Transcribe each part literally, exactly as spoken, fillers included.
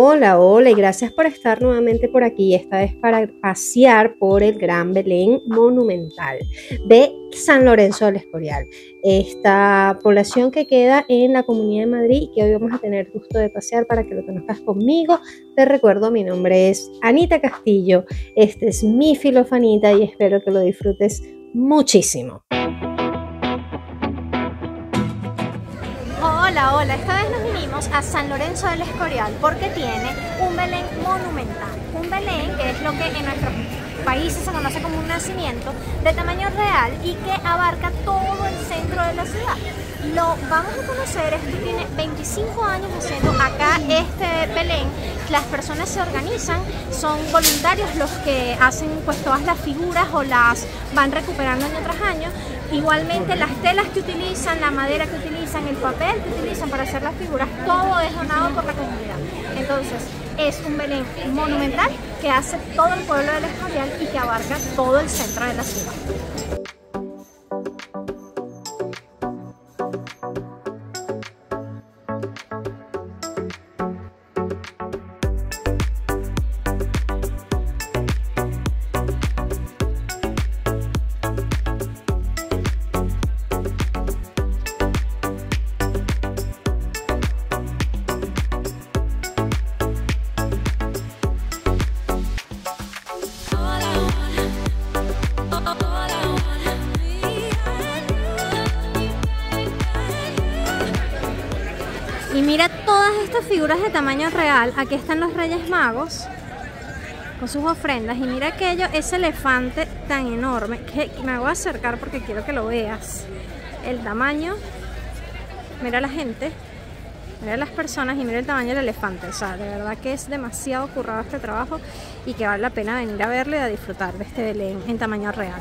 Hola, hola y gracias por estar nuevamente por aquí, esta vez para pasear por el Gran Belén Monumental de San Lorenzo del Escorial, esta población que queda en la Comunidad de Madrid y que hoy vamos a tener gusto de pasear para que lo conozcas conmigo. Te recuerdo, mi nombre es Anita Castillo, este es mi Filofanita y espero que lo disfrutes muchísimo. Hola, hola, esta vez nos vinimos a San Lorenzo del Escorial porque tiene un Belén monumental, un Belén que es lo que en nuestros países se conoce como un nacimiento de tamaño real y que abarca todo el centro de la ciudad. Lo vamos a conocer, esto tiene veinticinco años haciendo acá este Belén. Las personas se organizan, son voluntarios los que hacen pues todas las figuras o las van recuperando año tras año. Igualmente las telas que utilizan, la madera que utilizan, el papel que utilizan para hacer las figuras, todo es donado por la comunidad. Entonces es un Belén monumental que hace todo el pueblo del Escorial y que abarca todo el centro de la ciudad. Y mira todas estas figuras de tamaño real. Aquí están los Reyes Magos con sus ofrendas. Y mira aquello, ese elefante tan enorme que me voy a acercar porque quiero que lo veas. El tamaño, mira la gente, mira las personas y mira el tamaño del elefante. O sea, de verdad que es demasiado currado este trabajo y que vale la pena venir a verlo y a disfrutar de este Belén en tamaño real.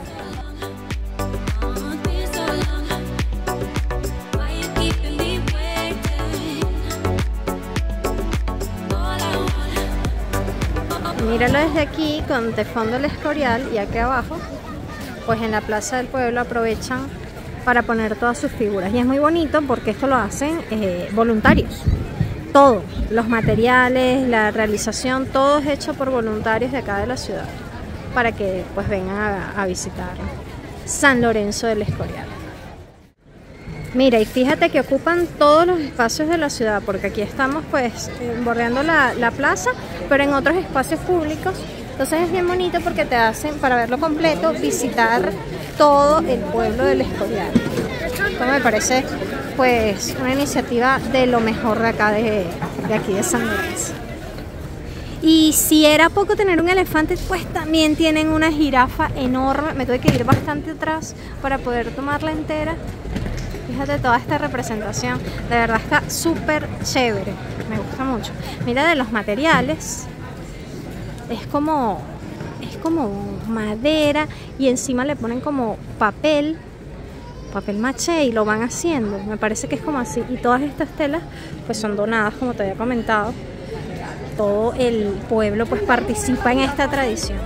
Míralo desde aquí con de fondo el Escorial y aquí abajo, pues en la Plaza del Pueblo aprovechan para poner todas sus figuras. Y es muy bonito porque esto lo hacen eh, voluntarios. Todo, los materiales, la realización, todo es hecho por voluntarios de acá de la ciudad para que pues vengan a, a visitar San Lorenzo del Escorial. Mira, y fíjate que ocupan todos los espacios de la ciudad, porque aquí estamos pues bordeando la, la plaza, pero en otros espacios públicos. Entonces es bien bonito porque te hacen, para verlo completo, visitar todo el pueblo del Escorial. Esto me parece pues una iniciativa de lo mejor de acá, de, de aquí de San Lorenzo. Y si era poco tener un elefante, pues también tienen una jirafa enorme. Me tuve que ir bastante atrás para poder tomarla entera. Fíjate toda esta representación, de verdad está súper chévere, me gusta mucho. Mira de los materiales, es como, es como madera y encima le ponen como papel, papel maché y lo van haciendo, me parece que es como así. Y todas estas telas pues son donadas, como te había comentado, todo el pueblo pues participa en esta tradición.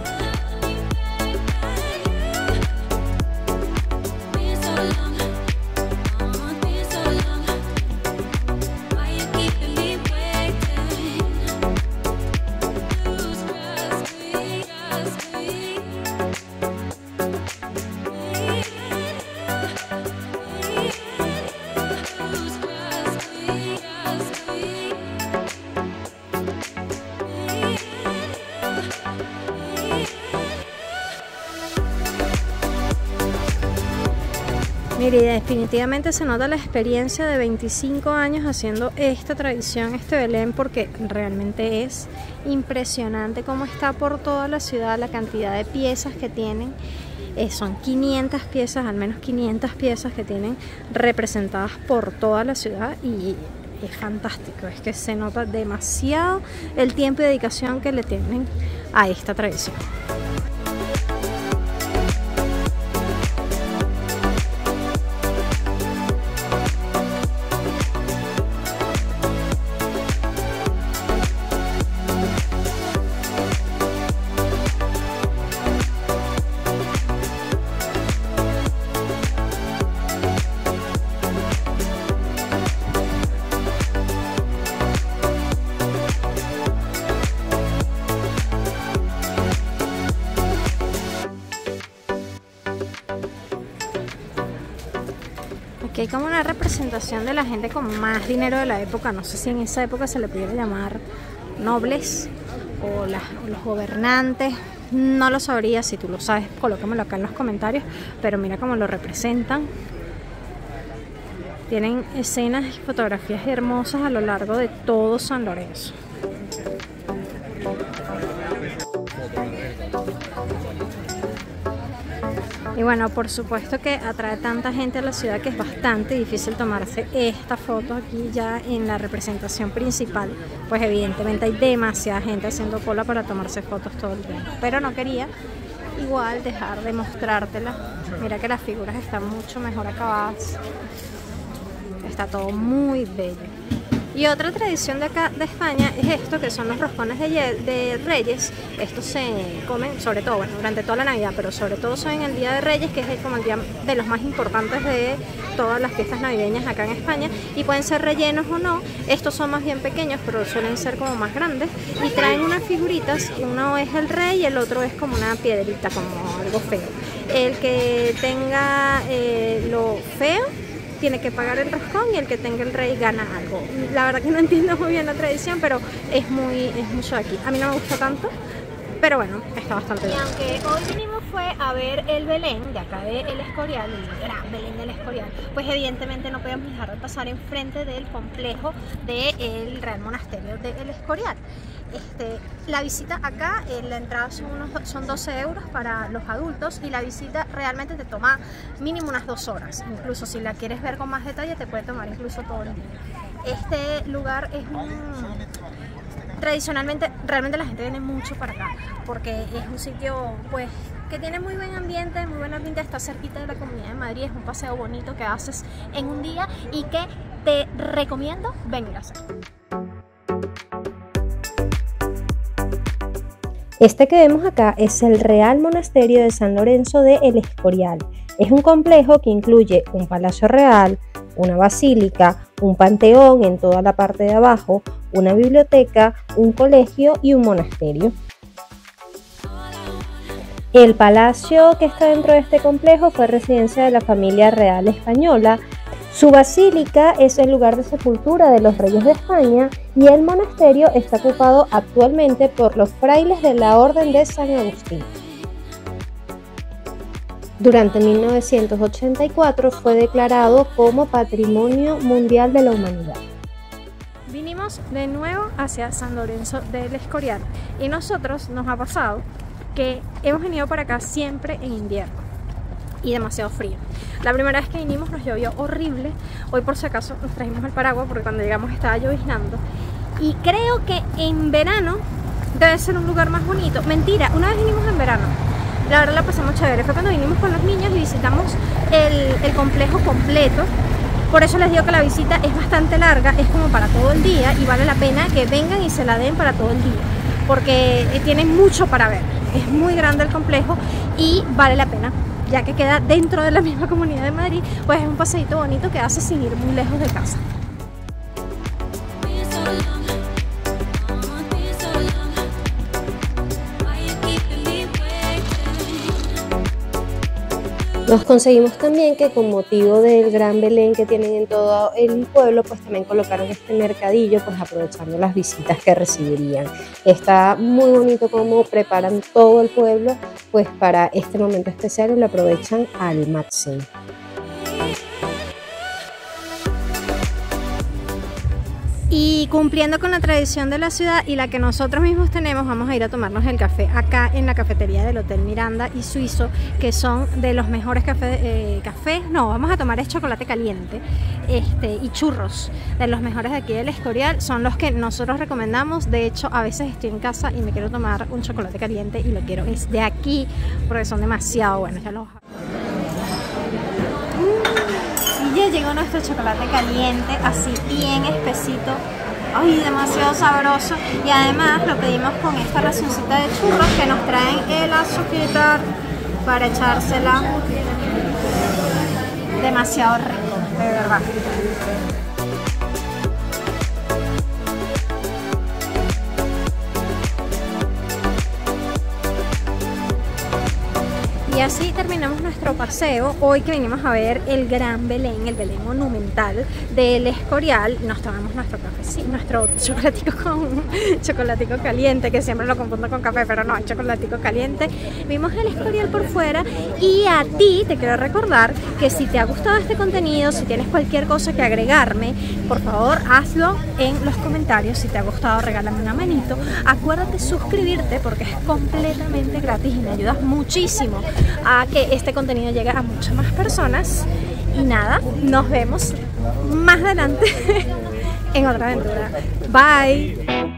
Mire, definitivamente se nota la experiencia de veinticinco años haciendo esta tradición, este Belén, porque realmente es impresionante cómo está por toda la ciudad, la cantidad de piezas que tienen. Eh, son quinientas piezas, al menos quinientas piezas que tienen representadas por toda la ciudad y es fantástico, es que se nota demasiado el tiempo y dedicación que le tienen a esta tradición. Aquí hay como una representación de la gente con más dinero de la época. No sé si en esa época se le pudiera llamar nobles o, las, o los gobernantes. No lo sabría. Si tú lo sabes, colócamelo acá en los comentarios. Pero mira cómo lo representan. Tienen escenas y fotografías hermosas a lo largo de todo San Lorenzo. Y bueno, por supuesto que atrae tanta gente a la ciudad que es bastante difícil tomarse esta foto aquí ya en la representación principal. Pues evidentemente hay demasiada gente haciendo cola para tomarse fotos todo el tiempo. Pero no quería igual dejar de mostrártela. Mira que las figuras están mucho mejor acabadas. Está todo muy bello. Y otra tradición de acá de España es esto, que son los roscones de, de Reyes. Estos se comen, sobre todo, bueno, durante toda la Navidad, pero sobre todo son en el Día de Reyes, que es el, como el día de los más importantes de todas las fiestas navideñas acá en España. Y pueden ser rellenos o no. Estos son más bien pequeños, pero suelen ser como más grandes. Y traen unas figuritas, uno es el rey y el otro es como una piedrita, como algo feo. El que tenga eh, lo feo tiene que pagar el roscón y el que tenga el rey gana algo. La verdad que no entiendo muy bien la tradición, pero es muy es mucho de aquí. A mí no me gusta tanto, pero bueno, está bastante bien. Y aunque hoy vinimos fue a ver el Belén de acá de El Escorial, el gran Belén del Escorial, pues evidentemente no podemos dejar de pasar enfrente del complejo del Real Monasterio de El Escorial. Este, la visita acá, eh, la entrada son, unos, son doce euros para los adultos y la visita realmente te toma mínimo unas dos horas. Incluso si la quieres ver con más detalle te puede tomar incluso todo el día. Este lugar es un... Tradicionalmente, realmente la gente viene mucho para acá porque es un sitio pues que tiene muy buen ambiente, muy buen ambiente, está cerquita de la Comunidad de Madrid, es un paseo bonito que haces en un día y que te recomiendo venir a hacer. Este que vemos acá es el Real Monasterio de San Lorenzo de El Escorial. Es un complejo que incluye un palacio real, una basílica, un panteón en toda la parte de abajo, una biblioteca, un colegio y un monasterio. El palacio que está dentro de este complejo fue residencia de la familia real española. Su basílica es el lugar de sepultura de los reyes de España y el monasterio está ocupado actualmente por los frailes de la Orden de San Agustín. Durante mil novecientos ochenta y cuatro fue declarado como Patrimonio Mundial de la Humanidad. Vinimos de nuevo hacia San Lorenzo del Escorial y nosotros nos ha pasado que hemos venido para acá siempre en invierno y demasiado frío. La primera vez que vinimos nos llovió horrible. Hoy por si acaso nos trajimos el paraguas porque cuando llegamos estaba lloviznando. Y creo que en verano debe ser un lugar más bonito. Mentira, una vez vinimos en verano. La verdad la pasamos chévere. Fue cuando vinimos con los niños y visitamos el, el complejo completo. Por eso les digo que la visita es bastante larga, es como para todo el día y vale la pena que vengan y se la den para todo el día. Porque tienen mucho para ver. Es muy grande el complejo y vale la pena, ya que queda dentro de la misma Comunidad de Madrid, pues es un paseíto bonito que hace sin ir muy lejos de casa. Nos conseguimos también que con motivo del gran Belén que tienen en todo el pueblo, pues también colocaron este mercadillo, pues aprovechando las visitas que recibirían. Está muy bonito cómo preparan todo el pueblo, pues para este momento especial y lo aprovechan al máximo. Y cumpliendo con la tradición de la ciudad y la que nosotros mismos tenemos, vamos a ir a tomarnos el café acá en la cafetería del Hotel Miranda y Suizo, que son de los mejores cafés, eh, cafés, no, vamos a tomar es chocolate caliente este, y churros, de los mejores de aquí del Escorial, son los que nosotros recomendamos. De hecho, a veces estoy en casa y me quiero tomar un chocolate caliente y lo quiero es de aquí, porque son demasiado buenos, ya los... Y ya llegó nuestro chocolate caliente, así bien espesito, ay, demasiado sabroso. Y además lo pedimos con esta racioncita de churros que nos traen el azúcar para echársela. Demasiado rico, de verdad. Y Y así terminamos nuestro paseo. Hoy que venimos a ver el Gran Belén, el Belén monumental del Escorial, nos tomamos nuestro café, nuestro chocolatico con chocolatico caliente, que siempre lo confundo con café, pero no, chocolatico caliente. Vimos el Escorial por fuera y a ti te quiero recordar que si te ha gustado este contenido, si tienes cualquier cosa que agregarme, por favor hazlo en los comentarios. Si te ha gustado, regálame una manito. Acuérdate suscribirte porque es completamente gratis y me ayudas muchísimo a que este contenido llegue a muchas más personas. Y nada, nos vemos más adelante en otra aventura. Bye.